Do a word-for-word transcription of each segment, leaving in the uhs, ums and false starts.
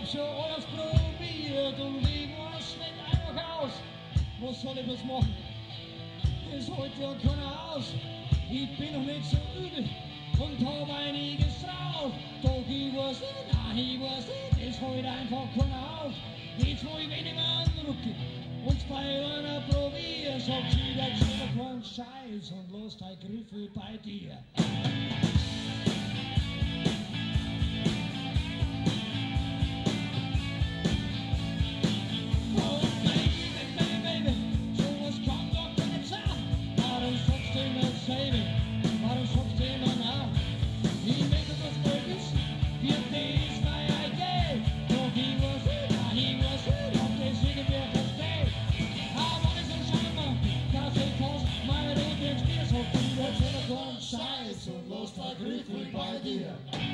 schon alles probiert und ich weiß nicht einfach aus. Was soll ich bloß machen? Es hält ja keiner aus. Ich bin noch nicht so übel und hab einiges drauf. Doch ich weiß nicht, nein, ich weiß nicht, es hält einfach keiner auf. Jetzt wo ich wenig anrücke und bei einer probier, sagt sie, der Zimmer kein Scheiß und los dein Griffel bei dir. Scheiß und los der Griffel bei dir.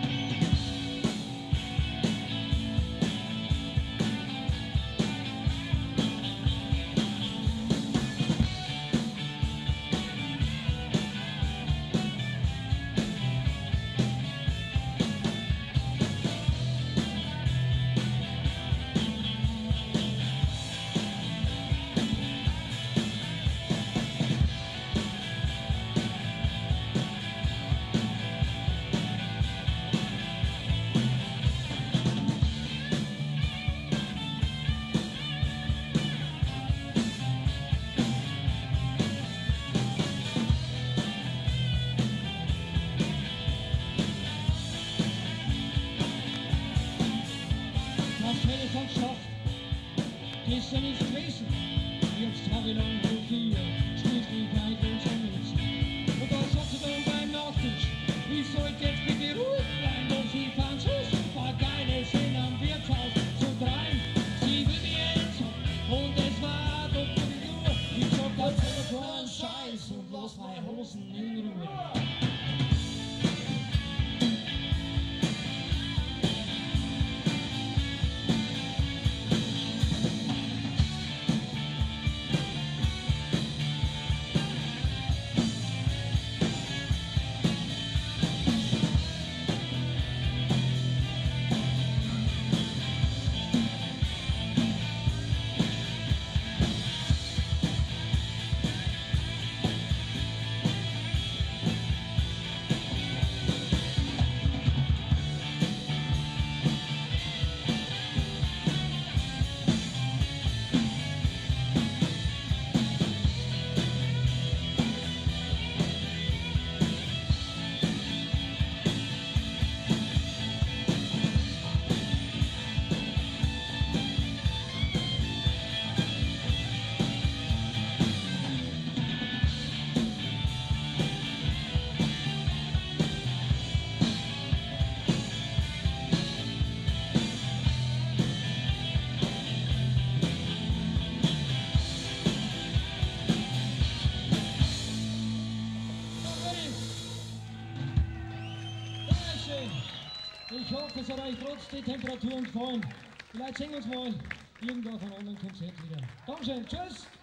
Telefon geschafft, gestern ist gewesen, jetzt hab ich lang probiert, schließlich weit uns angesetzt. Und da sagt sie dann beim Nachtisch, ich sollte jetzt bitte ruhig bleiben, doch sie fahren Schuss, war geile sind am Wirtshaus zu treiben. Sie will mir jetzt und es war doch die Uhr. Ich sag, das Telefon Scheiß und lass meine Hosen in Ruhe. Ich hoffe, es hat euch trotz der Temperaturen gefallen. Vielleicht sehen wir uns mal irgendwo auf einem anderen Konzert wieder. Dankeschön, tschüss!